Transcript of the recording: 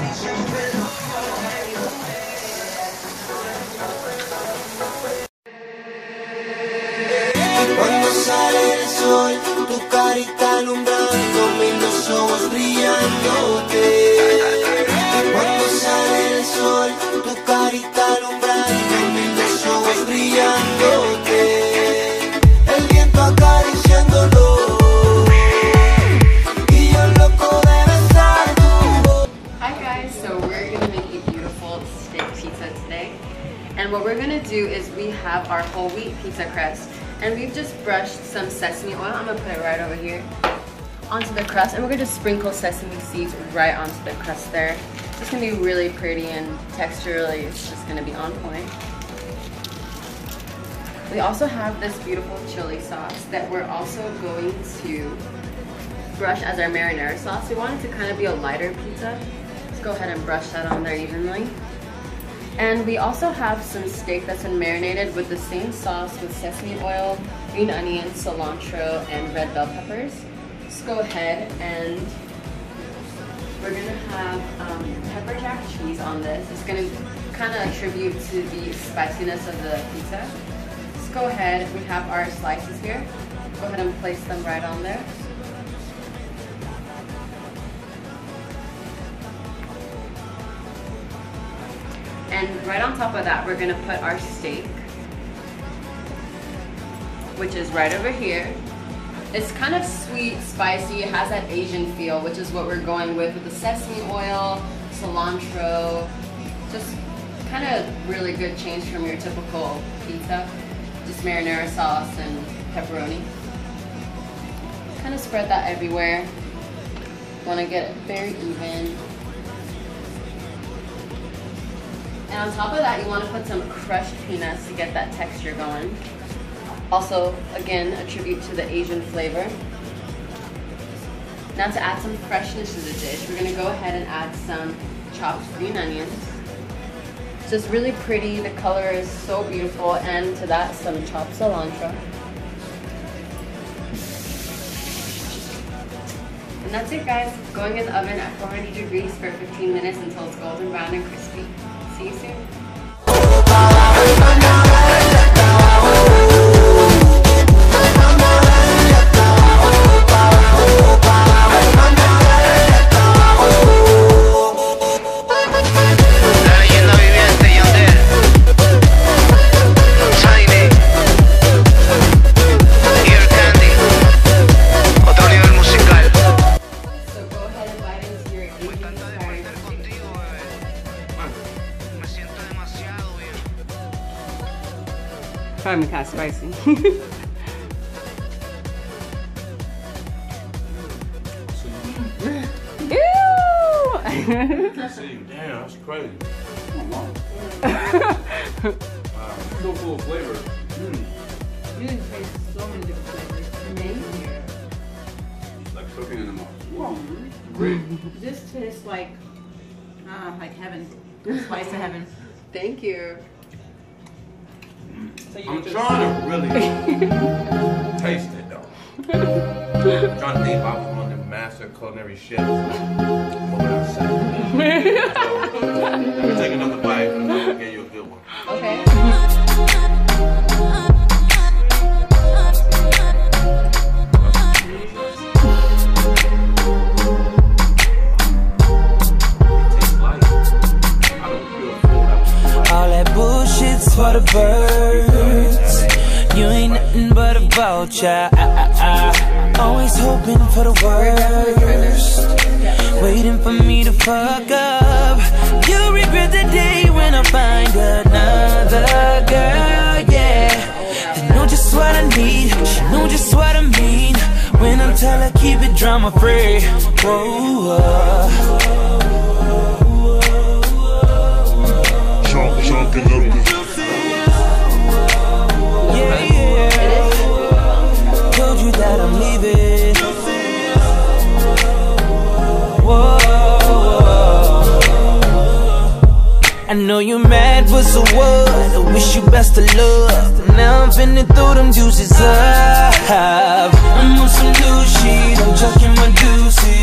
Cuando sale el sol, tu carita alumbrándome, los ojos brillándote. Cuando sale el sol, tu carita alumbrándome, los ojos brillándote. El viento acariciándolo y yo loco de besar tu voz. Hi guys, so we're gonna make a beautiful steak pizza today. And what we're gonna do is we have our whole wheat pizza crust. And we've just brushed some sesame oil, I'm gonna put it right over here, onto the crust. And we're gonna sprinkle sesame seeds right onto the crust there. It's just gonna be really pretty and texturally, it's just gonna be on point. We also have this beautiful chili sauce that we're also going to brush as our marinara sauce. We want it to kind of be a lighter pizza. Let's go ahead and brush that on there evenly. And we also have some steak that's been marinated with the same sauce with sesame oil, green onions, cilantro, and red bell peppers. Just go ahead and we're gonna have pepper jack cheese on this. It's gonna kind of attribute to the spiciness of the pizza. Just go ahead, we have our slices here. Go ahead and place them right on there. And right on top of that, we're gonna put our steak, which is right over here. It's kind of sweet, spicy, it has that Asian feel, which is what we're going with the sesame oil, cilantro, just kind of really good change from your typical pizza. Just marinara sauce and pepperoni. Kind of spread that everywhere. Want to get it very even. And on top of that, you want to put some crushed peanuts to get that texture going. Also, again, attribute to the Asian flavor. Now to add some freshness to the dish, we're gonna go ahead and add some chopped green onions. It's just really pretty, the color is so beautiful, and to that, some chopped cilantro. And that's it guys, going in the oven at 400 degrees for 15 minutes until it's golden brown and crispy. See you soon. Probably kind of spicy. Ew! Damn, that's crazy. So full of flavor. You can taste so many different flavors. Amazing here. It's like cooking in the mouth. Great. This tastes like heaven. Spice of heaven. Thank you. So I'm trying to really taste it though. I'm trying to think if I was one of the master culinary chefs. What would I say? So, let me take another bite and I'll get you a good one. Okay. All that bullshit's for the birds. You ain't nothing but a vulture. Always hoping for the worst, waiting for me to fuck up. You'll regret the day when I find another girl, yeah. They know just what I need, she know just what I mean. When I tell her keep it drama free. Whoa, told you that I'm leaving. Whoa, I know you're mad, but so what? I wish you best of luck. Now I'm finna throw them juices up. I'm on some new shit, I'm chucking my duces.